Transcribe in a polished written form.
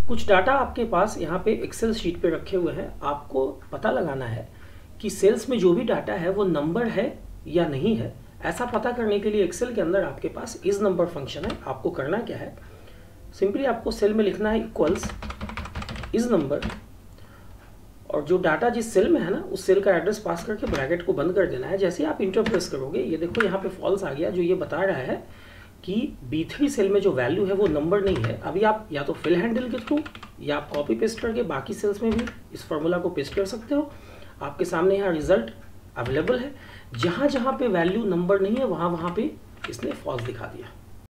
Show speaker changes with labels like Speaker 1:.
Speaker 1: कुछ डाटा आपके पास यहाँ पे एक्सेल शीट पे रखे हुए हैं, आपको पता लगाना है कि सेल्स में जो भी डाटा है वो नंबर है या नहीं है। ऐसा पता करने के लिए एक्सेल के अंदर आपके पास इज नंबर फंक्शन है। आपको करना क्या है, सिंपली आपको सेल में लिखना है इक्वल्स इज नंबर, और जो डाटा जिस सेल में है ना उस सेल का एड्रेस पास करके ब्रैकेट को बंद कर देना है। जैसे ही आप इंटर प्रेस करोगे, ये देखो यहाँ पे फॉल्स आ गया, जो ये बता रहा है कि B3 सेल में जो वैल्यू है वो नंबर नहीं है। अभी आप या तो फिल हैंडल के थ्रू या आप कॉपी पेस्ट करके बाकी सेल्स में भी इस फॉर्मूला को पेस्ट कर सकते हो। आपके सामने यहाँ रिजल्ट अवेलेबल है। जहाँ जहाँ पे वैल्यू नंबर नहीं है वहाँ वहाँ पे इसने फॉल्स दिखा दिया।